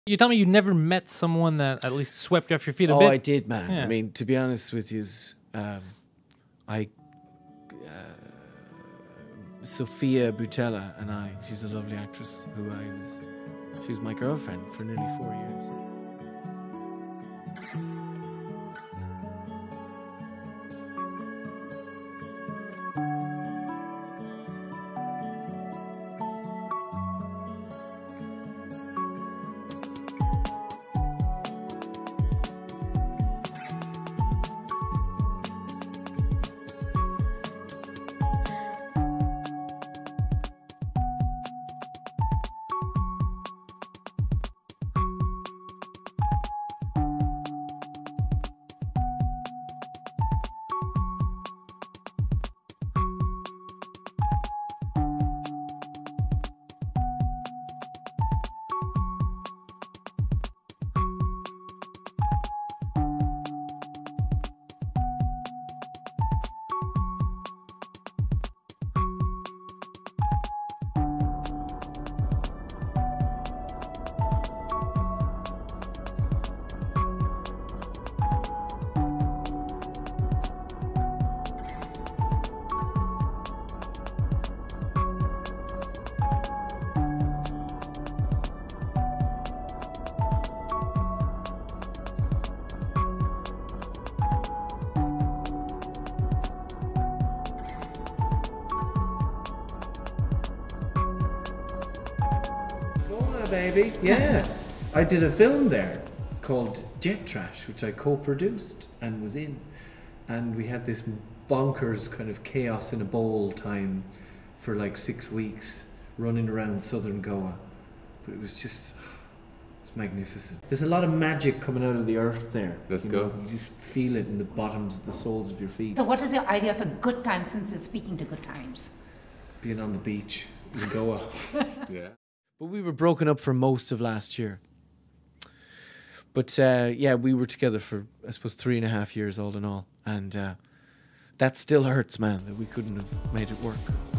You tell me you never met someone that at least swept you off your feet a bit? Oh, I did, man. Yeah. I mean, to be honest with you, Sofia Boutella she's a lovely actress she was my girlfriend for nearly 4 years. Baby, yeah. I did a film there called Jet Trash, which I co-produced and was in. And we had this bonkers kind of chaos in a bowl time for like 6 weeks, running around southern Goa. But it was just, it's magnificent. There's a lot of magic coming out of the earth there. Let's go. You just feel it in the bottoms, the soles of your feet. So what is your idea of a good time, since you're speaking to good times? Being on the beach in Goa. Yeah. But we were broken up for most of last year. But yeah, we were together for, I suppose, 3.5 years all in all. And that still hurts, man, that we couldn't have made it work.